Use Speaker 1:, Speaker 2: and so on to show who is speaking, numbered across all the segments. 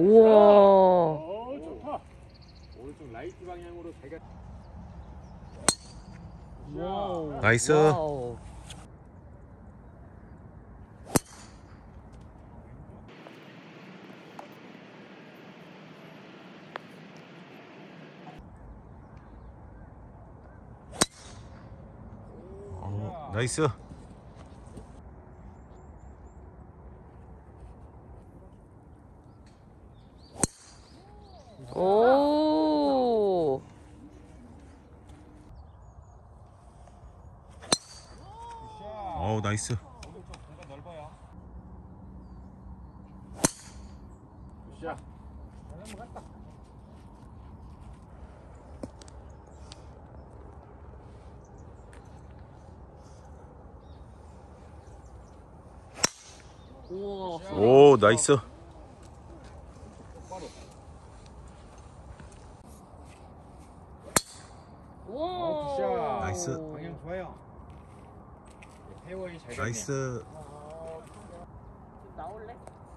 Speaker 1: 우와.
Speaker 2: 좋다. 오른쪽 라이트 방향으로 잘 가.
Speaker 1: 와우.
Speaker 3: 나이스.
Speaker 1: 와우.
Speaker 3: 나이스.
Speaker 1: 오.
Speaker 3: 나이스.
Speaker 2: 공간 넓어요. 굿샷. 갔다.
Speaker 1: 우와.
Speaker 3: 오, 나이스.
Speaker 1: 우와.
Speaker 3: 나이스.
Speaker 2: 방향 좋아요. 페어웨이 잘 갔네.
Speaker 3: 나이스.
Speaker 1: 나올래?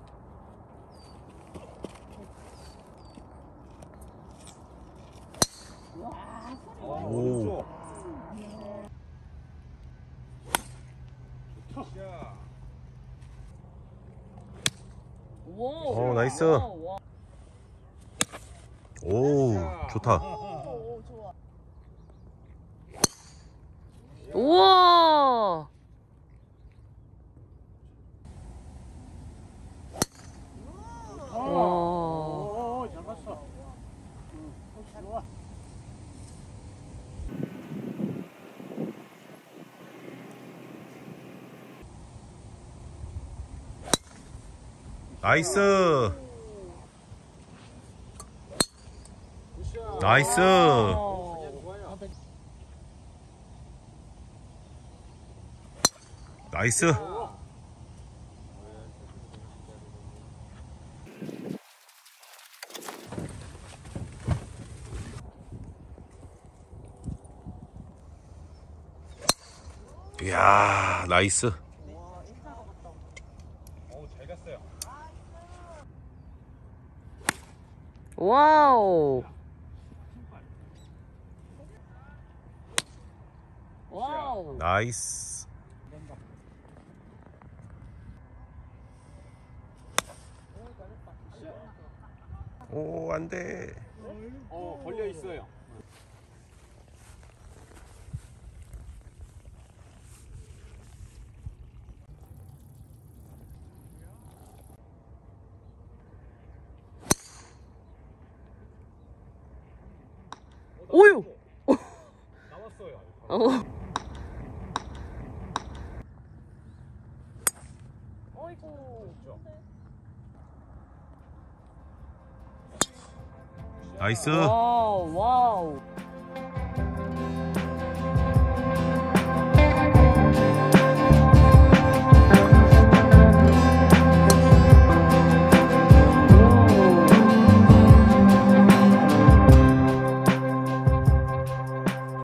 Speaker 3: 오.
Speaker 2: 굿샷.
Speaker 1: 오.
Speaker 3: 나이스.
Speaker 1: 와.
Speaker 3: 오, 좋다.
Speaker 1: 오, 좋아. 우와. 와.
Speaker 2: 잘 봤어. 좋아.
Speaker 3: 나이스. 나이스. 나이스. 이야, 나이스.
Speaker 2: 잘 갔어요.
Speaker 1: 와우. 와우.
Speaker 3: 나이스. 오, 안 돼.
Speaker 2: 걸려 있어요.
Speaker 1: 오유.
Speaker 2: 나왔어요.
Speaker 1: 어이구.
Speaker 3: 나이스.
Speaker 1: 와우. 와우.